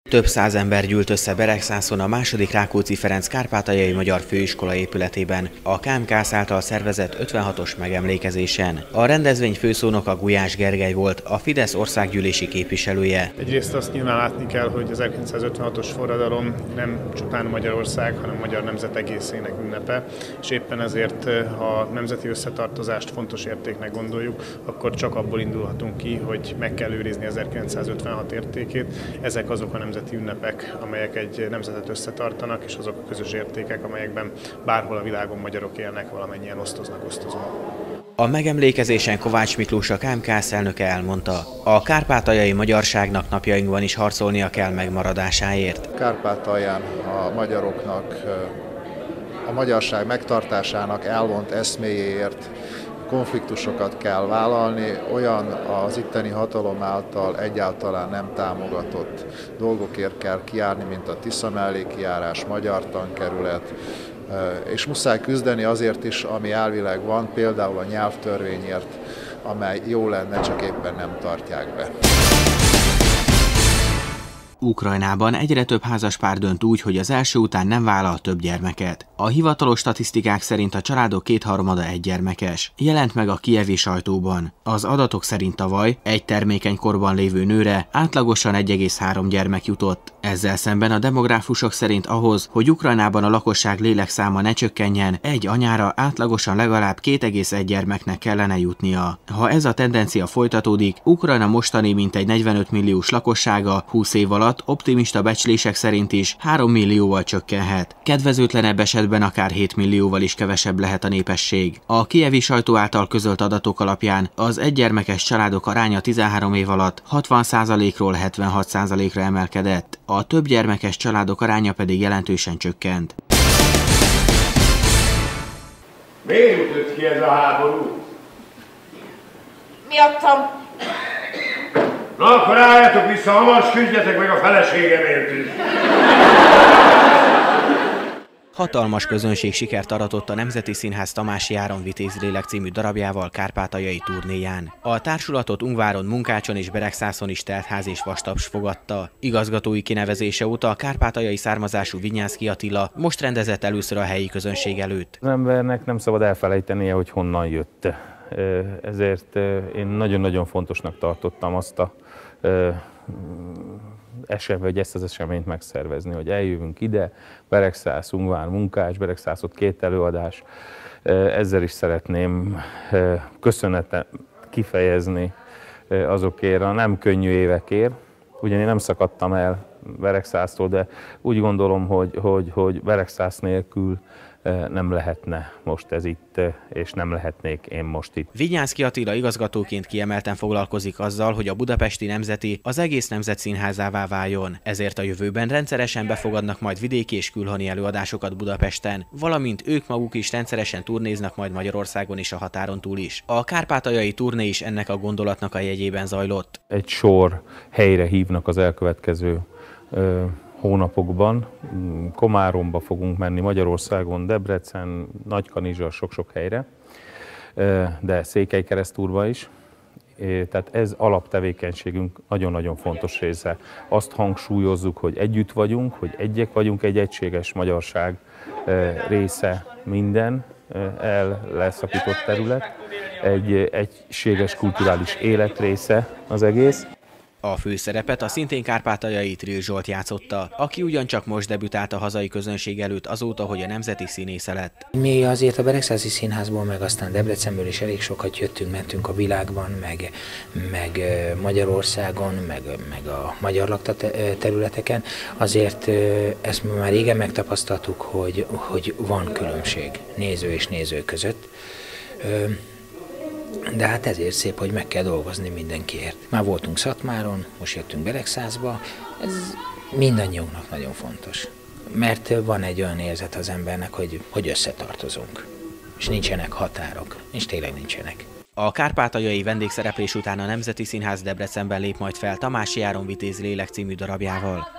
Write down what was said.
Több száz ember gyűlt össze Beregszászon a II. Rákóczi Ferenc Kárpátaljai Magyar Főiskola épületében a KMKSZ által szervezett 56-os megemlékezésen. A rendezvény főszónoka Gulyás Gergely volt, a Fidesz országgyűlési képviselője. Egyrészt azt nyilván látni kell, hogy az 1956-os forradalom nem csupán Magyarország, hanem a magyar nemzet egészének ünnepe, és éppen ezért, ha a nemzeti összetartozást fontos értéknek gondoljuk, akkor csak abból indulhatunk ki, hogy meg kell őrizni 1956 értékét. Ezek azok a nemzeti ünnepek, amelyek egy nemzetet összetartanak, és azok a közös értékek, amelyekben bárhol a világon magyarok élnek, valamennyien osztozunk. A megemlékezésen Kovács Miklós, a KMKSZ elnöke elmondta, a kárpátaljai magyarságnak napjainkban is harcolnia kell megmaradásáért. Kárpátalján a magyaroknak, a magyarság megtartásának elvont eszméjéért konfliktusokat kell vállalni, olyan az itteni hatalom által egyáltalán nem támogatott dolgokért kell kijárni, mint a Tisza mellékijárás, magyar tankerület, és muszáj küzdeni azért is, ami elvileg van, például a nyelvtörvényért, amely jó lenne, csak éppen nem tartják be. Ukrajnában egyre több házaspár dönt úgy, hogy az első után nem vállal több gyermeket. A hivatalos statisztikák szerint a családok kétharmada egygyermekes. Jelent meg a kijevi sajtóban. Az adatok szerint tavaly egy termékeny korban lévő nőre átlagosan 1,3 gyermek jutott. Ezzel szemben a demográfusok szerint ahhoz, hogy Ukrajnában a lakosság lélekszáma ne csökkenjen, egy anyára átlagosan legalább 2,1 gyermeknek kellene jutnia. Ha ez a tendencia folytatódik, Ukrajna mostani mintegy 45 milliós lakossága 20 év alatt optimista becslések szerint is 3 millióval csökkenhet. Kedvezőtlenebb esetben akár 7 millióval is kevesebb lehet a népesség. A kijevi sajtó által közölt adatok alapján az egygyermekes családok aránya 13 év alatt 60%-ról 76%-ra emelkedett, a többgyermekes családok aránya pedig jelentősen csökkent. Miért ütött ki ez a háború? Miattam. Na akkor álljatok vissza, hamar küzdjetek meg a feleségemért is. Hatalmas közönség sikert aratott a Nemzeti Színház Tamási Áron Vitézlélek című darabjával kárpátaljai turnéján. A társulatot Ungváron, Munkácson és Beregszászon is teltház és vastaps fogadta. Igazgatói kinevezése óta a kárpátaljai származású Vinyánszky Attila most rendezett először a helyi közönség előtt. Az embernek nem szabad elfelejtenie, hogy honnan jött. Ezért én nagyon-nagyon fontosnak tartottam azt ezt az eseményt megszervezni, hogy eljövünk ide, Beregszász, Ungvár, Munkács, Beregszászot 2 előadás. Ezzel is szeretném köszönetet kifejezni azokért a nem könnyű évekért, ugyan én nem szakadtam el Beregszásztól, de úgy gondolom, hogy Beregszász nélkül nem lehetne most ez itt, és nem lehetnék én most itt. Vinyánszky Attila igazgatóként kiemelten foglalkozik azzal, hogy a budapesti Nemzeti az egész nemzet színházává váljon. Ezért a jövőben rendszeresen befogadnak majd vidéki és külhoni előadásokat Budapesten, valamint ők maguk is rendszeresen turnéznak majd Magyarországon és a határon túl is. A kárpátaljai turné is ennek a gondolatnak a jegyében zajlott. Egy sor helyre hívnak az elkövetkező hónapokban. Komáromba fogunk menni, Magyarországon, Debrecen, Nagykanizsa, sok-sok helyre, de Székelykeresztúrba is. Tehát ez alaptevékenységünk nagyon-nagyon fontos része. Azt hangsúlyozzuk, hogy együtt vagyunk, hogy egyek vagyunk, egy egységes magyarság része minden leszakított terület, egy egységes kulturális élet része az egész. A főszerepet a szintén kárpátaljai Trill Zsolt játszotta, aki ugyancsak most debütált a hazai közönség előtt azóta, hogy a nemzeti színésze lett. Mi azért a Beregszászi Színházból, meg aztán Debrecenből is elég sokat mentünk a világban, meg Magyarországon, meg a magyar lakta területeken. Azért ezt már régen megtapasztaltuk, hogy van különbség néző és néző között. De hát ezért szép, hogy meg kell dolgozni mindenkiért. Már voltunk Szatmáron, most jöttünk Beregszászba, ez mindannyiunknak nagyon fontos. Mert van egy olyan érzet az embernek, hogy összetartozunk. És nincsenek határok, és tényleg nincsenek. A kárpátaljai vendégszereplés után a Nemzeti Színház Debrecenben lép majd fel Tamási Áron Vitézlélek című darabjával.